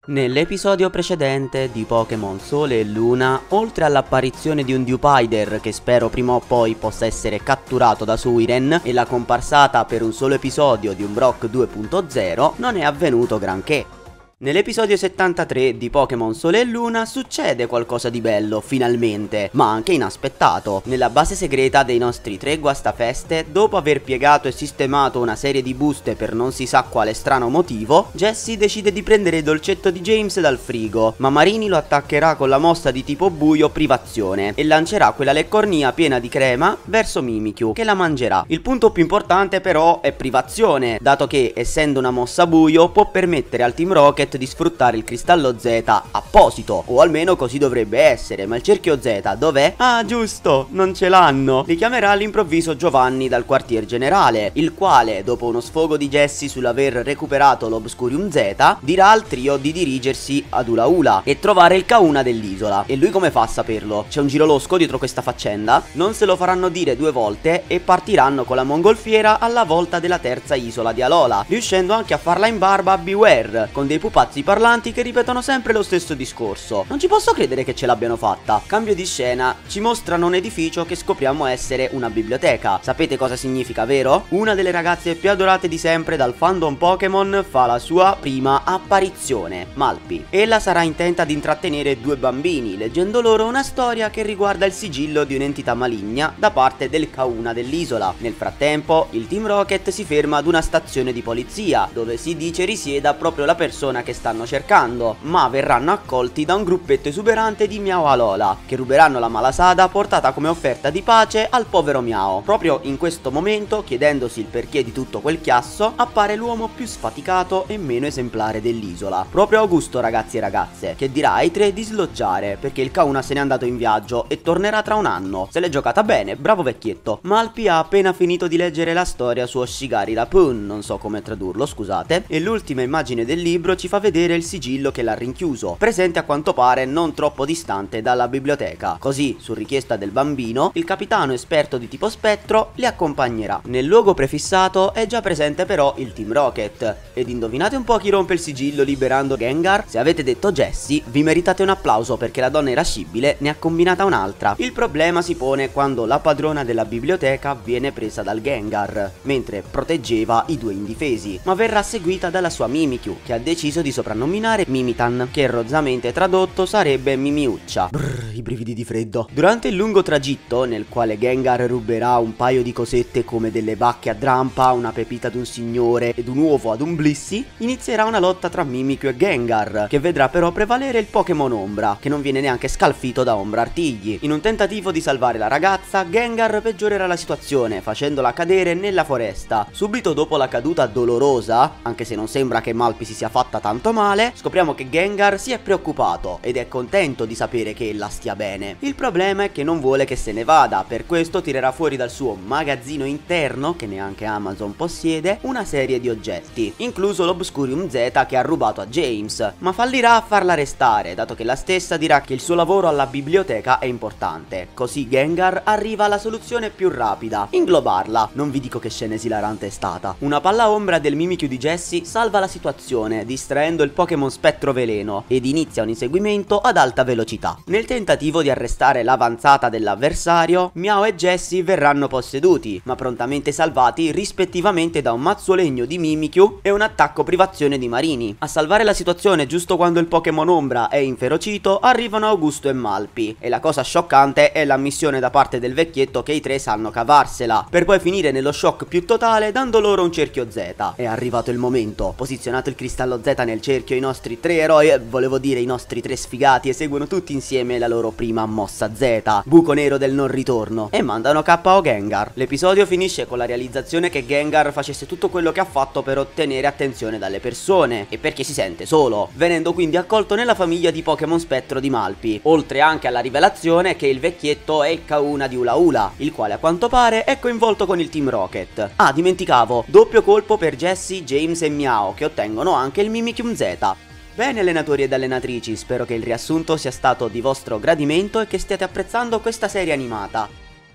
Nell'episodio precedente di Pokémon Sole e Luna, oltre all'apparizione di un Dewpider che spero prima o poi possa essere catturato da Suiren e la comparsata per un solo episodio di un Brock 2.0, non è avvenuto granché. Nell'episodio 73 di Pokémon Sole e Luna succede qualcosa di bello, finalmente, ma anche inaspettato. Nella base segreta dei nostri tre guastafeste, dopo aver piegato e sistemato una serie di buste per non si sa quale strano motivo, Jessie decide di prendere il dolcetto di James dal frigo, ma Marini lo attaccherà con la mossa di tipo buio Privazione e lancerà quella leccornia piena di crema verso Mimikyu, che la mangerà. Il punto più importante però è Privazione, dato che, essendo una mossa buio, può permettere al Team Rocket di sfruttare il cristallo Z apposito, o almeno così dovrebbe essere. Ma il cerchio Z dov'è? Ah, giusto, non ce l'hanno. Li chiamerà all'improvviso Giovanni dal quartier generale, il quale, dopo uno sfogo di Jessie sull'aver recuperato l'Obscurium Z, dirà al trio di dirigersi ad Ulaula e trovare il Kauna dell'isola. E lui come fa a saperlo? C'è un giro losco dietro questa faccenda? Non se lo faranno dire due volte e partiranno con la mongolfiera alla volta della terza isola di Alola, riuscendo anche a farla in barba a Beware, con dei pupazzi parlanti che ripetono sempre lo stesso discorso. Non ci posso credere che ce l'abbiano fatta. Cambio di scena, ci mostrano un edificio che scopriamo essere una biblioteca. Sapete cosa significa, vero? Una delle ragazze più adorate di sempre dal fandom Pokémon fa la sua prima apparizione, Malpi. Ella sarà intenta di intrattenere due bambini, leggendo loro una storia che riguarda il sigillo di un'entità maligna da parte del Kauna dell'isola. Nel frattempo, il Team Rocket si ferma ad una stazione di polizia, dove si dice risieda proprio la persona che stanno cercando, ma verranno accolti da un gruppetto esuberante di Miao Alola, che ruberanno la malasada portata come offerta di pace al povero Miao. Proprio in questo momento, chiedendosi il perché di tutto quel chiasso, appare l'uomo più sfaticato e meno esemplare dell'isola, proprio Augusto, ragazzi e ragazze, che dirà ai tre di sloggiare perché il Kauna se n'è andato in viaggio e tornerà tra un anno. Se l'è giocata bene, bravo vecchietto. Malpi ha appena finito di leggere la storia su Oshigari Rapun, non so come tradurlo, scusate, e l'ultima immagine del libro ci fa vedere il sigillo che l'ha rinchiuso, presente a quanto pare non troppo distante dalla biblioteca. Così, su richiesta del bambino, il capitano esperto di tipo spettro li accompagnerà. Nel luogo prefissato è già presente però il Team Rocket. Ed indovinate un po' chi rompe il sigillo liberando Gengar? Se avete detto Jessie, vi meritate un applauso perché la donna irascibile ne ha combinata un'altra. Il problema si pone quando la padrona della biblioteca viene presa dal Gengar, mentre proteggeva i due indifesi, ma verrà seguita dalla sua Mimikyu, che ha deciso di soprannominare Mimitan, che rozzamente tradotto sarebbe Mimiuccia. Brrr, i brividi di freddo. Durante il lungo tragitto, nel quale Gengar ruberà un paio di cosette come delle bacche a Drampa, una pepita ad un signore ed un uovo ad un Blissey, inizierà una lotta tra Mimikyu e Gengar, che vedrà però prevalere il Pokémon Ombra, che non viene neanche scalfito da Ombra Artigli. In un tentativo di salvare la ragazza, Gengar peggiorerà la situazione, facendola cadere nella foresta. Subito dopo la caduta dolorosa, anche se non sembra che Malpi si sia fatta tanto male, scopriamo che Gengar si è preoccupato ed è contento di sapere che ella stia bene. Il problema è che non vuole che se ne vada, per questo tirerà fuori dal suo magazzino interno, che neanche Amazon possiede, una serie di oggetti, incluso l'Obscurium Z che ha rubato a James, ma fallirà a farla restare, dato che la stessa dirà che il suo lavoro alla biblioteca è importante. Così Gengar arriva alla soluzione più rapida: inglobarla. Non vi dico che scena esilarante è stata. Una palla ombra del Mimikyu di Jessie salva la situazione, distraendo il Pokémon Spettro Veleno, ed inizia un inseguimento ad alta velocità. Nel tentativo di arrestare l'avanzata dell'avversario, Miao e Jessie verranno posseduti, ma prontamente salvati rispettivamente da un mazzolegno di Mimikyu e un attacco Privazione di Marini. A salvare la situazione giusto quando il Pokémon Ombra è inferocito arrivano Augusto e Malpi, e la cosa scioccante è l'ammissione da parte del vecchietto che i tre sanno cavarsela, per poi finire nello shock più totale dando loro un cerchio Z. È arrivato il momento. Posizionato il cristallo Z nel cerchio, i nostri tre eroi, volevo dire i nostri tre sfigati, eseguono tutti insieme la loro prima mossa Z, buco nero del non ritorno, e mandano KO Gengar. L'episodio finisce con la realizzazione che Gengar facesse tutto quello che ha fatto per ottenere attenzione dalle persone e perché si sente solo, venendo quindi accolto nella famiglia di Pokémon Spettro di Malpi, oltre anche alla rivelazione che il vecchietto è il Kauna di Ulaula, il quale a quanto pare è coinvolto con il Team Rocket. Ah, dimenticavo, doppio colpo per Jessie, James e Miao, che ottengono anche il Mimikyu Z. Bene allenatori ed allenatrici, spero che il riassunto sia stato di vostro gradimento e che stiate apprezzando questa serie animata.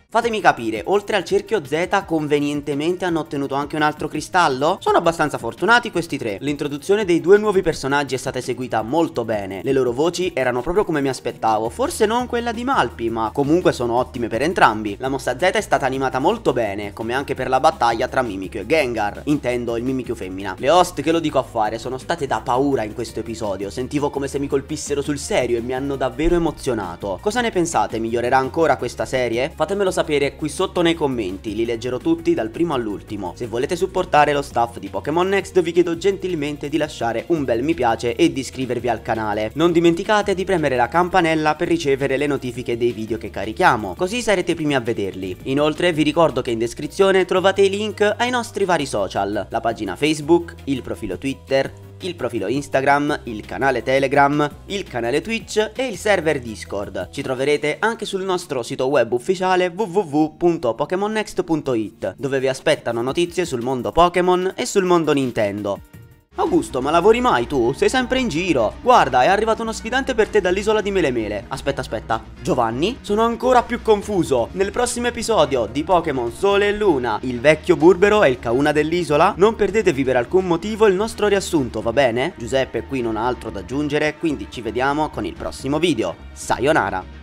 Fatemi capire, oltre al cerchio Z convenientemente hanno ottenuto anche un altro cristallo? Sono abbastanza fortunati questi tre. L'introduzione dei due nuovi personaggi è stata eseguita molto bene. Le loro voci erano proprio come mi aspettavo, forse non quella di Malpi, ma comunque sono ottime per entrambi. La mossa Z è stata animata molto bene, come anche per la battaglia tra Mimikyu e Gengar, intendo il Mimikyu femmina. Le host, che lo dico a fare, sono state da paura in questo episodio, sentivo come se mi colpissero sul serio e mi hanno davvero emozionato. Cosa ne pensate? Migliorerà ancora questa serie? Fatemelo sapere qui sotto nei commenti, li leggerò tutti dal primo all'ultimo. Se volete supportare lo staff di Pokémon Next vi chiedo gentilmente di lasciare un bel mi piace e di iscrivervi al canale. Non dimenticate di premere la campanella per ricevere le notifiche dei video che carichiamo, così sarete i primi a vederli. Inoltre vi ricordo che in descrizione trovate i link ai nostri vari social, la pagina Facebook, il profilo Twitter, il profilo Instagram, il canale Telegram, il canale Twitch e il server Discord. Ci troverete anche sul nostro sito web ufficiale www.pokemonnext.it, dove vi aspettano notizie sul mondo Pokémon e sul mondo Nintendo. Augusto, ma lavori mai tu? Sei sempre in giro. Guarda, è arrivato uno sfidante per te dall'isola di Melemele. Aspetta. Giovanni? Sono ancora più confuso. Nel prossimo episodio di Pokémon Sole e Luna, il vecchio Burbero è il Kauna dell'isola? Non perdetevi per alcun motivo il nostro riassunto, va bene? Giuseppe qui non ha altro da aggiungere, quindi ci vediamo con il prossimo video. Sayonara!